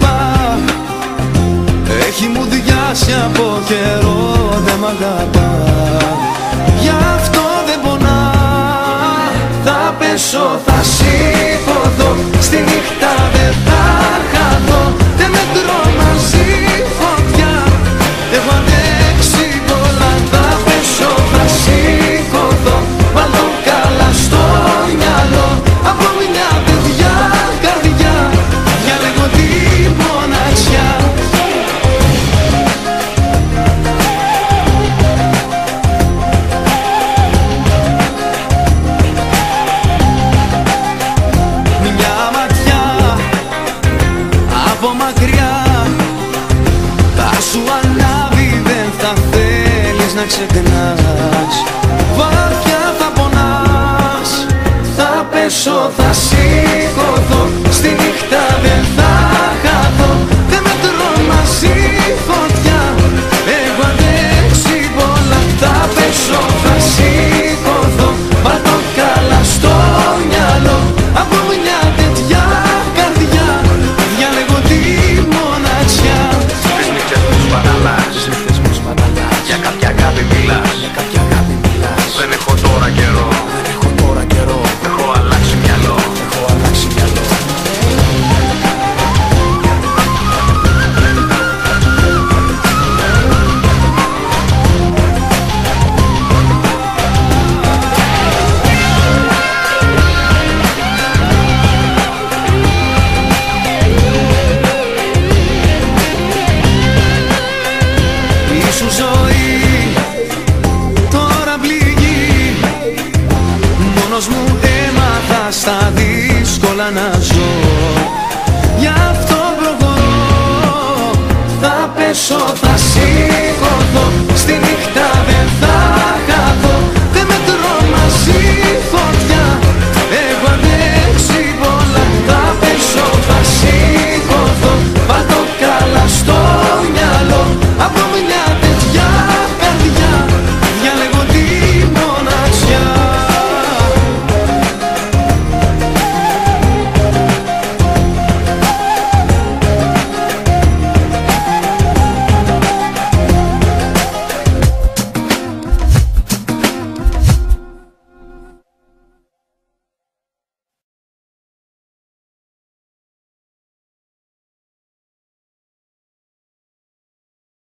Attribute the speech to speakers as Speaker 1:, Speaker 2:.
Speaker 1: είπα, έχει μουδιάσει από καιρό, δεν μ' αγαπά. Γι' αυτό δεν πονά, θα πέσω, θα σηκωθώ, στη νύχτα δεν θα χαθώ. Δεν μετρώ μαζί φωτιά, έχω αντέξει πολλά. Θα πέσω, θα σηκωθώ, βάλω καλά στο μυαλό. Από μια παιδιά καρδιά, διαλέγω τη μοναξιά. Μια ματιά από μακριά θα σου ανάβει, δεν θα θέλεις να ξεχνάς. Βαθιά θα πονάς, θα πέσω, θα σηκωθώ,